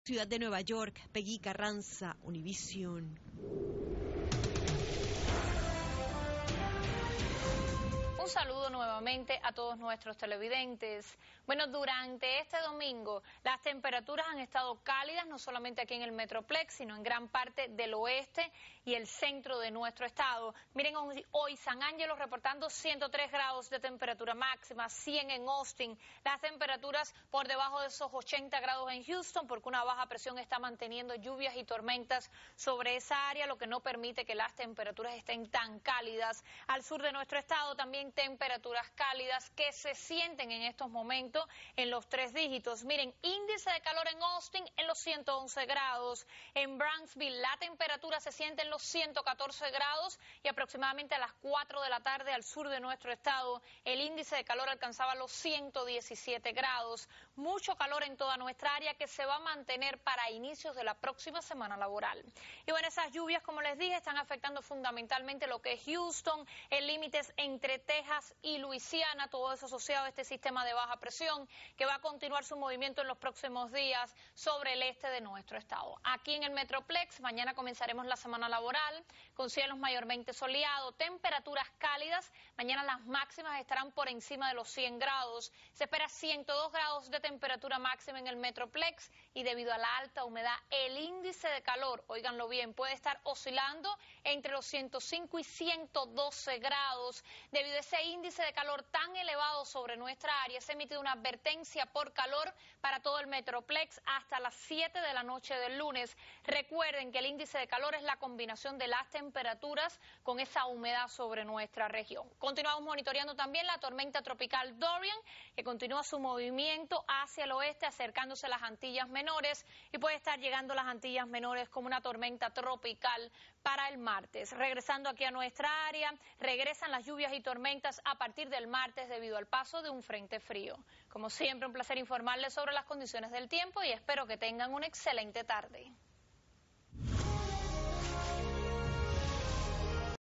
Ciudad de Nueva York, Peggy Carranza, Univision. Un saludo nuevamente a todos nuestros televidentes. Bueno, durante este domingo las temperaturas han estado cálidas, no solamente aquí en el Metroplex, sino en gran parte del oeste y el centro de nuestro estado. Miren, hoy San Ángelo reportando 103 grados de temperatura máxima, 100 en Austin, las temperaturas por debajo de esos 80 grados en Houston, porque una baja presión está manteniendo lluvias y tormentas sobre esa área, lo que no permite que las temperaturas estén tan cálidas. Al sur de nuestro estado también temperaturas cálidas que se sienten en estos momentos en los 3 dígitos. Miren, índice de calor en Austin en los 111 grados. En Brownsville la temperatura se siente en los 114 grados y aproximadamente a las 4 de la tarde al sur de nuestro estado el índice de calor alcanzaba los 117 grados. Mucho calor en toda nuestra área que se va a mantener para inicios de la próxima semana laboral. Y bueno, esas lluvias, como les dije, están afectando fundamentalmente lo que es Houston, el límites entre Texas y Luisiana, todo eso asociado a este sistema de baja presión que va a continuar su movimiento en los próximos días sobre el este de nuestro estado. Aquí en el Metroplex, mañana comenzaremos la semana laboral con cielos mayormente soleados, temperaturas cálidas. Mañana las máximas estarán por encima de los 100 grados. Se espera 102 grados de temperatura máxima en el Metroplex y debido a la alta humedad, el índice de calor, óiganlo bien, puede estar oscilando entre los 105 y 112 grados. Debido a ese índice de calor tan elevado sobre nuestra área, se ha emitido una advertencia por calor para todo el Metroplex hasta las 7 de la noche del lunes. Recuerden que el índice de calor es la combinación de las temperaturas con esa humedad sobre nuestra región. Continuamos monitoreando también la tormenta tropical Dorian, que continúa su movimiento hacia el oeste, acercándose a las Antillas Menores y puede estar llegando a las Antillas Menores como una tormenta tropical para el martes. Regresando aquí a nuestra área, regresan las lluvias y tormentas a partir del martes debido al paso de un frente frío. Como siempre, un placer informarles sobre las condiciones del tiempo y espero que tengan una excelente tarde.